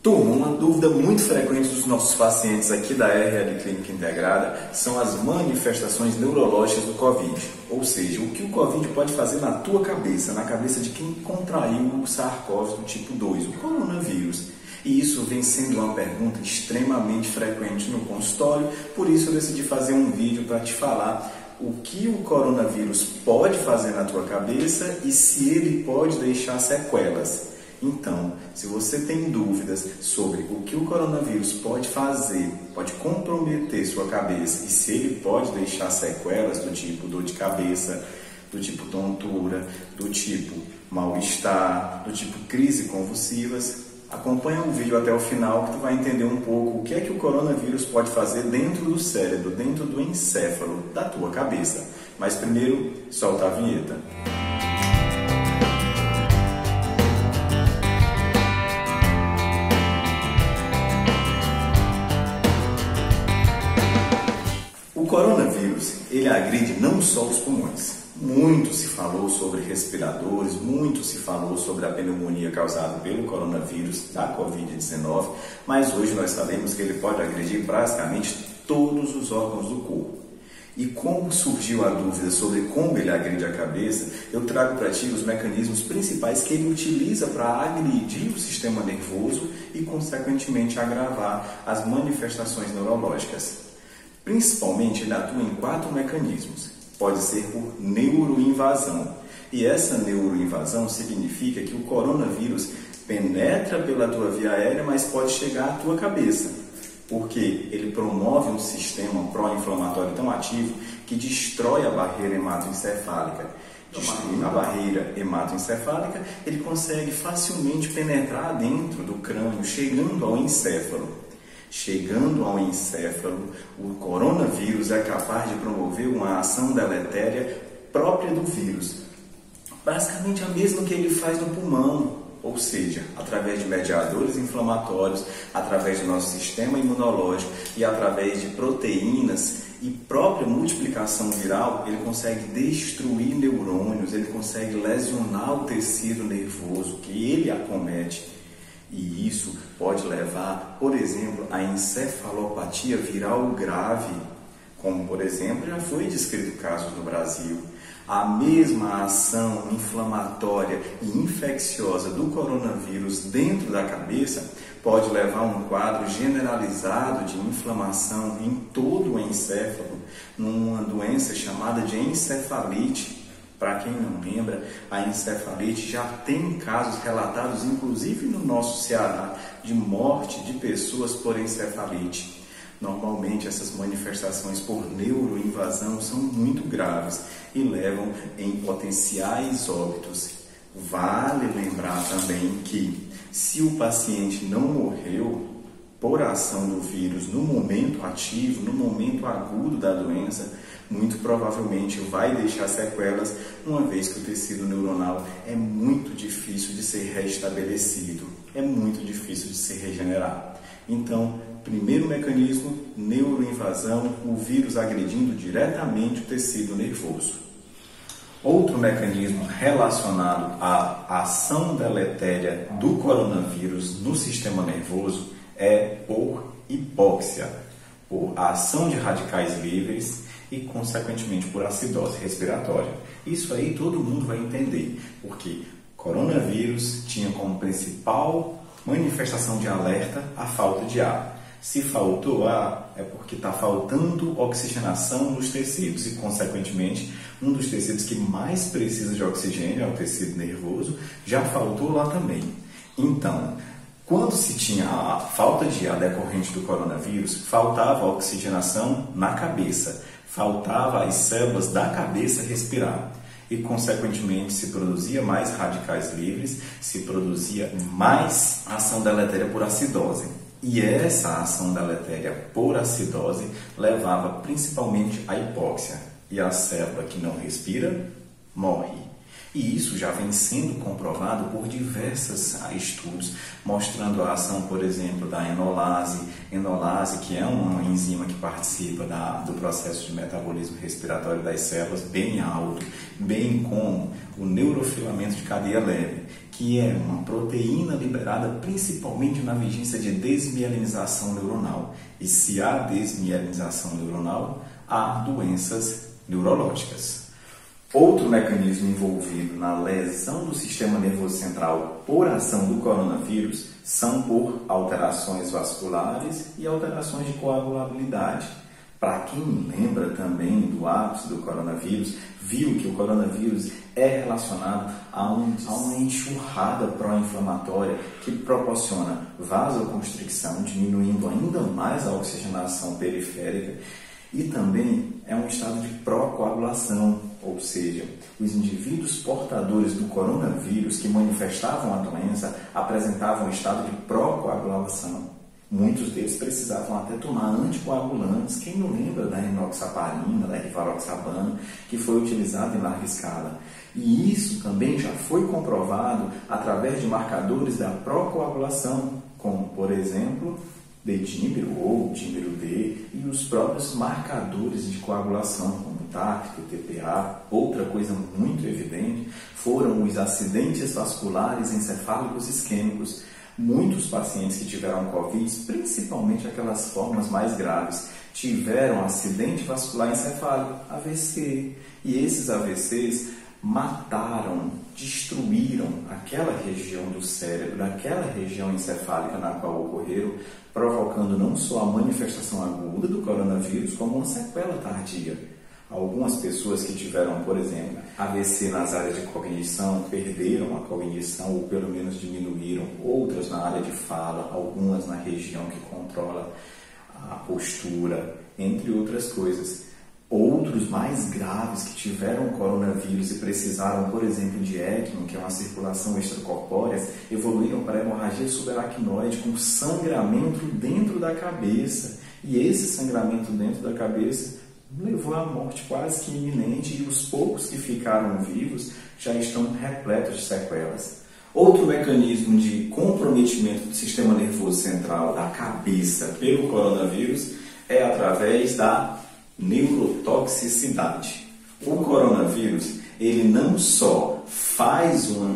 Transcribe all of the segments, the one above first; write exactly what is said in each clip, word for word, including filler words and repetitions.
Turma, uma dúvida muito frequente dos nossos pacientes aqui da R L Clínica Integrada são as manifestações neurológicas do Covid. Ou seja, o que o Covid pode fazer na tua cabeça, na cabeça de quem contraiu o SARS-CoV do tipo dois, o coronavírus. E isso vem sendo uma pergunta extremamente frequente no consultório, por isso eu decidi fazer um vídeo para te falar o que o coronavírus pode fazer na tua cabeça e se ele pode deixar sequelas. Então, se você tem dúvidas sobre o que o coronavírus pode fazer, pode comprometer sua cabeça e se ele pode deixar sequelas do tipo dor de cabeça, do tipo tontura, do tipo mal-estar, do tipo crise convulsivas, acompanha o vídeo até o final que tu vai entender um pouco o que é que o coronavírus pode fazer dentro do cérebro, dentro do encéfalo da tua cabeça. Mas primeiro, solta a vinheta. O coronavírus, ele agride não só os pulmões. Muito se falou sobre respiradores, muito se falou sobre a pneumonia causada pelo coronavírus da covid dezenove, mas hoje nós sabemos que ele pode agredir praticamente todos os órgãos do corpo. E como surgiu a dúvida sobre como ele agride a cabeça, eu trago para ti os mecanismos principais que ele utiliza para agredir o sistema nervoso e, consequentemente, agravar as manifestações neurológicas. Principalmente, ele atua em quatro mecanismos. Pode ser por neuroinvasão. E essa neuroinvasão significa que o coronavírus penetra pela tua via aérea, mas pode chegar à tua cabeça. Porque ele promove um sistema pró-inflamatório tão ativo que destrói a barreira hematoencefálica. Destruindo a barreira hematoencefálica, ele consegue facilmente penetrar dentro do crânio, chegando ao encéfalo. Chegando ao encéfalo, o coronavírus é capaz de promover uma ação deletéria própria do vírus. Basicamente a mesma que ele faz no pulmão, ou seja, através de mediadores inflamatórios, através do nosso sistema imunológico e através de proteínas e própria multiplicação viral, ele consegue destruir neurônios, ele consegue lesionar o tecido nervoso que ele acomete. E isso pode levar, por exemplo, à encefalopatia viral grave, como, por exemplo, já foi descrito casos no Brasil. A mesma ação inflamatória e infecciosa do coronavírus dentro da cabeça pode levar a um quadro generalizado de inflamação em todo o encéfalo, numa doença chamada de encefalite. Para quem não lembra, a encefalite já tem casos relatados, inclusive no nosso Ceará, de morte de pessoas por encefalite. Normalmente, essas manifestações por neuroinvasão são muito graves e levam em potenciais óbitos. Vale lembrar também que, se o paciente não morreu por ação do vírus no momento ativo, no momento agudo da doença, muito provavelmente vai deixar sequelas, uma vez que o tecido neuronal é muito difícil de ser restabelecido, é muito difícil de se regenerar. Então, primeiro mecanismo, neuroinvasão, o vírus agredindo diretamente o tecido nervoso. Outro mecanismo relacionado à ação deletéria do coronavírus no sistema nervoso é por hipóxia, por ação de radicais livres e, consequentemente, por acidose respiratória. Isso aí todo mundo vai entender, porque coronavírus tinha como principal manifestação de alerta a falta de ar. Se faltou ar, é porque está faltando oxigenação nos tecidos e, consequentemente, um dos tecidos que mais precisa de oxigênio é o tecido nervoso, já faltou lá também. Então, quando se tinha a falta de ar decorrente do coronavírus, faltava oxigenação na cabeça, faltava as células da cabeça respirar e, consequentemente, se produzia mais radicais livres, se produzia mais ação deletéria por acidose. E essa ação deletéria por acidose levava principalmente à hipóxia. E a célula que não respira morre. E isso já vem sendo comprovado por diversos estudos, mostrando a ação, por exemplo, da enolase, enolase, que é uma enzima que participa da, do processo de metabolismo respiratório das células, bem alto, bem como o neurofilamento de cadeia leve, que que é uma proteína liberada principalmente na vigência de desmielinização neuronal. E se há desmielinização neuronal, há doenças neurológicas. Outro mecanismo envolvido na lesão do sistema nervoso central por ação do coronavírus são por alterações vasculares e alterações de coagulabilidade. Para quem lembra também do ápice do coronavírus, viu que o coronavírus é relacionado a, um, a uma enxurrada pró-inflamatória que proporciona vasoconstricção, diminuindo ainda mais a oxigenação periférica, e também é um estado de pró-coagulação, ou seja, os indivíduos portadores do coronavírus que manifestavam a doença apresentavam um estado de pró-coagulação. Muitos deles precisavam até tomar anticoagulantes. Quem não lembra da enoxaparina, da rivaroxabana, que foi utilizada em larga escala? E isso também já foi comprovado através de marcadores da pró-coagulação, como, por exemplo, D-dímero ou dímero D, e os próprios marcadores de coagulação, como o T A C, o T P A. Outra coisa muito evidente foram os acidentes vasculares encefálicos isquêmicos. Muitos pacientes que tiveram Covid, principalmente aquelas formas mais graves, tiveram acidente vascular encefálico, A V C. E esses A V Cs mataram, destruíram aquela região do cérebro, daquela região encefálica na qual ocorreram, provocando não só a manifestação aguda do coronavírus, como uma sequela tardia. Algumas pessoas que tiveram, por exemplo, A V C nas áreas de cognição, perderam a cognição ou pelo menos diminuíram, outras na área de fala, algumas na região que controla a postura, entre outras coisas. Outros mais graves que tiveram coronavírus e precisaram, por exemplo, de ECMO, que é uma circulação extracorpórea, evoluíram para hemorragia subaracnoide com sangramento dentro da cabeça. E esse sangramento dentro da cabeça levou à morte quase que iminente, e os poucos que ficaram vivos já estão repletos de sequelas. Outro mecanismo de comprometimento do sistema nervoso central da cabeça pelo coronavírus é através da neurotoxicidade. O coronavírus, ele não só faz uma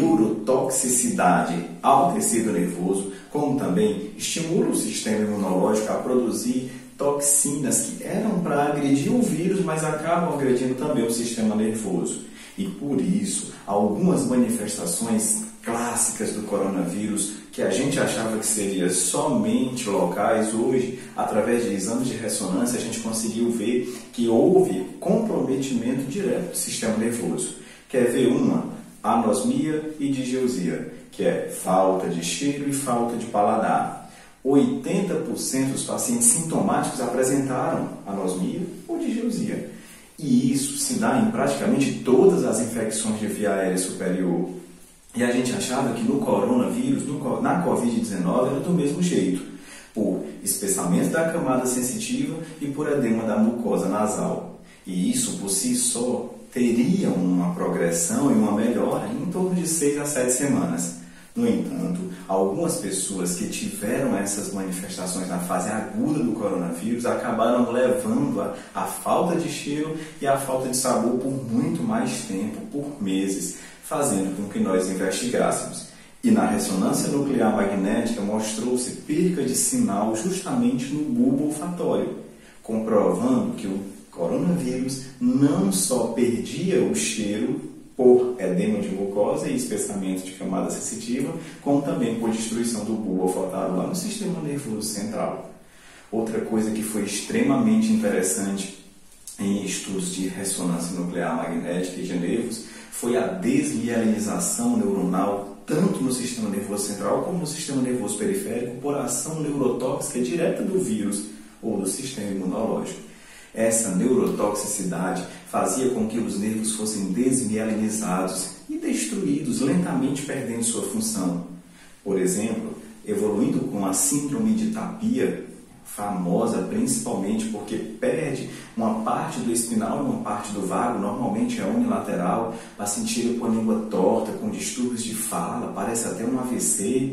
neurotoxicidade ao tecido nervoso, como também estimula o sistema imunológico a produzir toxinas que eram para agredir o vírus, mas acabam agredindo também o sistema nervoso. E por isso, algumas manifestações clássicas do coronavírus, que a gente achava que seria somente locais, hoje, através de exames de ressonância, a gente conseguiu ver que houve comprometimento direto do sistema nervoso. Quer ver uma? Anosmia e digeusia, que é falta de cheiro e falta de paladar. oitenta por cento dos pacientes sintomáticos apresentaram anosmia ou digeusia. E isso se dá em praticamente todas as infecções de via aérea superior. E a gente achava que no coronavírus, no, na covid dezenove, era do mesmo jeito, por espessamento da camada sensitiva e por edema da mucosa nasal. E isso, por si só, teria uma progressão e uma melhora em torno de seis a sete semanas. No entanto, algumas pessoas que tiveram essas manifestações na fase aguda do coronavírus acabaram levando a, a falta de cheiro e a falta de sabor por muito mais tempo, por meses, fazendo com que nós investigássemos. E na ressonância nuclear magnética mostrou-se perca de sinal justamente no bulbo olfatório, comprovando que o coronavírus não só perdia o cheiro por edema de mucosa e espessamento de camada sensitiva, como também por destruição do bulbo olfatório lá no sistema nervoso central. Outra coisa que foi extremamente interessante em estudos de ressonância nuclear magnética e de nervos foi a desmielinização neuronal tanto no sistema nervoso central como no sistema nervoso periférico por ação neurotóxica direta do vírus ou do sistema imunológico. Essa neurotoxicidade fazia com que os nervos fossem desmielinizados e destruídos, lentamente perdendo sua função. Por exemplo, evoluindo com a síndrome de Tapia, famosa principalmente porque perde uma parte do espinal e uma parte do vago, normalmente é unilateral, paciente chega com a língua torta, com distúrbios de fala, parece até um A V C.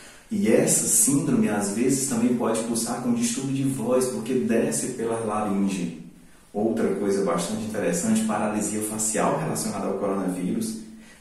E essa síndrome, às vezes, também pode pulsar com distúrbio de voz, porque desce pela laringe. Outra coisa bastante interessante, paralisia facial relacionada ao coronavírus.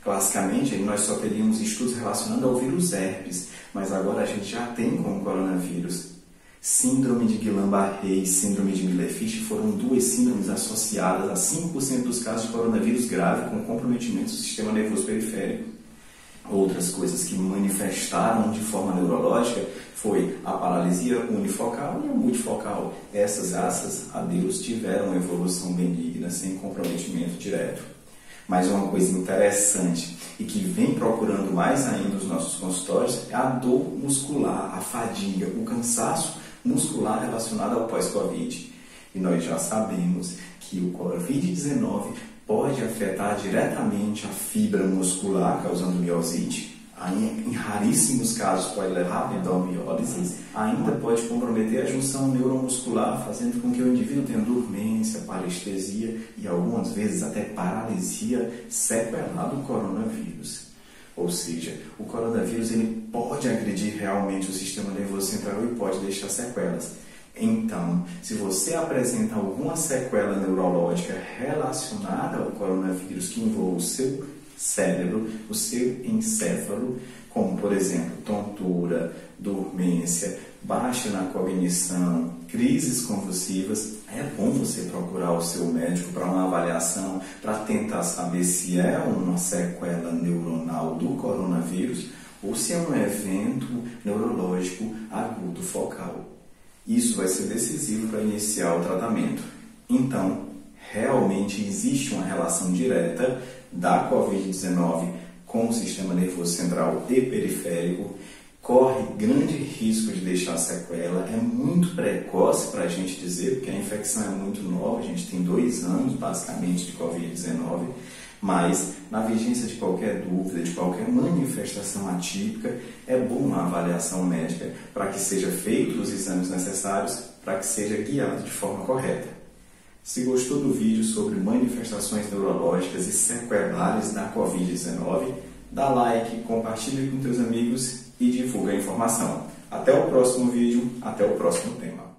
Classicamente, nós só teríamos estudos relacionando ao vírus herpes, mas agora a gente já tem com o coronavírus. Síndrome de Guillain-Barré e síndrome de Miller-Fischer foram duas síndromes associadas a cinco por cento dos casos de coronavírus grave com comprometimento do sistema nervoso periférico. Outras coisas que manifestaram de forma neurológica foi a paralisia unifocal e a multifocal. Essas, graças a Deus, tiveram evolução benigna, sem comprometimento direto. Mas uma coisa interessante e que vem procurando mais ainda os nossos consultórios é a dor muscular, a fadiga, o cansaço muscular relacionado ao pós-Covid. E nós já sabemos que o Covid dezenove pode afetar diretamente a fibra muscular, causando miosite. Em raríssimos casos pode levar à pneumomiólise, ainda pode comprometer a junção neuromuscular, fazendo com que o indivíduo tenha dormência, parestesia e algumas vezes até paralisia sequelada do coronavírus. Ou seja, o coronavírus ele pode agredir realmente o sistema nervoso central e pode deixar sequelas. Então, se você apresenta alguma sequela neurológica relacionada ao coronavírus que envolva o seu cérebro, o seu encéfalo, como por exemplo tontura, dormência, baixa na cognição, crises convulsivas, é bom você procurar o seu médico para uma avaliação, para tentar saber se é uma sequela neuronal do coronavírus ou se é um evento neurológico agudo focal. Isso vai ser decisivo para iniciar o tratamento. Então, realmente existe uma relação direta da Covid dezenove com o sistema nervoso central e periférico, corre grande risco de deixar sequela, é muito precoce para a gente dizer, porque a infecção é muito nova, a gente tem dois anos basicamente de Covid dezenove, mas na vigência de qualquer dúvida, de qualquer manifestação atípica, é bom uma avaliação médica para que seja feito os exames necessários, para que seja guiado de forma correta. Se gostou do vídeo sobre manifestações neurológicas e sequelares da Covid dezenove, dá like, compartilhe com teus amigos e divulga a informação. Até o próximo vídeo, até o próximo tema.